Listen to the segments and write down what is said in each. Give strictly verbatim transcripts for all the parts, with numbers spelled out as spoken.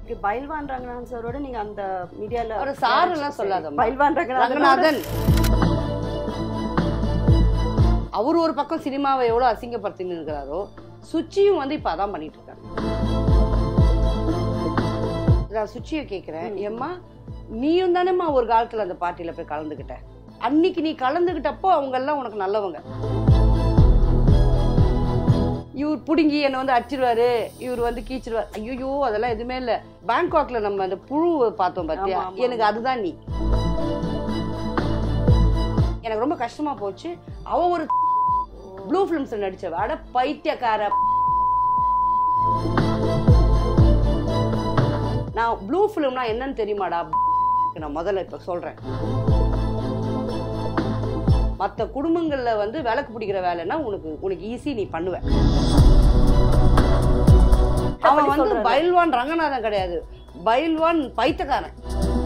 பைல்வான் ரங்கநாதன் சாரோட நீங்க அந்த மீடியால ஒரு சார் எல்லாம் சொல்லாத பைல்வான் ரங்கநாதன் அவர் ஒரு பக்கம் சினிமாவை எவ்வளவு அசிங்கப்படுத்தின்னு இருக்கிறாரோ சுச்சியும் வந்து இப்ப அதான் பண்ணிட்டு இருக்காங்க. நான் சுச்சியை கேட்கிறேன், ஏம்மா நீயும் தானேம்மா ஒரு காலத்துல அந்த பார்ட்டியில போய் கலந்துக்கிட்ட, அன்னைக்கு நீ கலந்துக்கிட்டப்போ அவங்க எல்லாம் உனக்கு நல்லவங்க, இவர் புடுங்கி என்னை வந்து அடிச்சிருவாரு, இவர் வந்து கீச்சிருவாரு, ஐயோ அதெல்லாம் எதுவுமே இல்லை. பேங்காக்ல நம்ம அந்த புழு பார்த்தோம் பார்த்தியா, எனக்கு அதுதான் நீ. எனக்கு ரொம்ப கஷ்டமா போச்சு. அவ ஒரு ப்ளூ ஃபிலிம்ஸ் நடிச்சவ, அட பைத்தியக்கார. நான் ப்ளூ ஃபிலிம்னா என்னன்னு தெரியுமாடா? நான் முதல்ல இப்ப சொல்றேன். மற்ற குடும்பங்கள்ல வந்து விளக்கு பிடிக்கிற வேலைன்னா உனக்கு உனக்கு ஈஸி, நீ பண்ணுவ. அவன் வந்து பைல்வான் ரங்கநாதன் கிடையாது, பைல்வான் பைத்தியக்காரன்.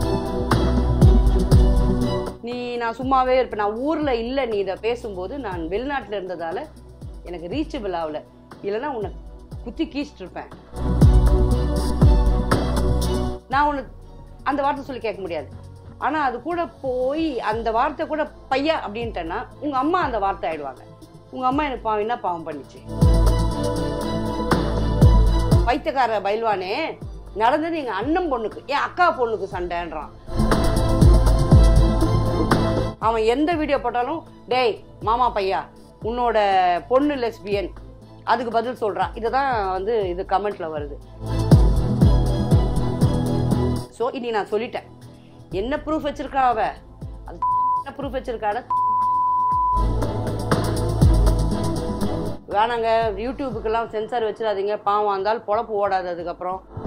நீ நான் சும்மாவே இருப்பேன். நான் ஊர்ல இல்ல நீ இதை பேசும்போது, நான் வெளிநாட்டுல இருந்ததால எனக்கு ரீச்சபிள் ஆகல, இல்லைன்னா உன்னை குத்தி கீச்சிட்டு இருப்பேன். நான் உன்னை அந்த வார்த்தை சொல்லி கேட்க முடியாது. ஆனா அது கூட போய் அந்த வார்த்தை கூட பையா அப்படின்ட்டேன்னா உங்க அம்மா அந்த வார்த்தை ஆயிடுவாங்க. உங்க அம்மா எனக்கு பாவம் என்ன பாவம் பண்ணிச்சு? பைத்தியக்கார பைல்வானே, நடந்தது எங்க அண்ணன் பொண்ணுக்கு, என் அக்கா பொண்ணுக்கு சண்டைன்றான். அவன் எந்த வீடியோ போட்டாலும் டேய் மாமா பையா உன்னோட பொண்ணு லெஸ்பியன், அதுக்கு பதில் சொல்றான். இதுதான் வந்து இது கமெண்ட்ல வருது. ஸோ இனி நான் சொல்லிட்டேன், என்ன ப்ரூஃப் வச்சிருக்கா அவ, அது என்ன ப்ரூஃப் வச்சிருக்காட. வேணாங்க யூடியூபுக்கெல்லாம் சென்சார் வச்சிடாதீங்க, பாவம் இருந்தாலும் பொழப்பு ஓடாது அதுக்கப்புறம்.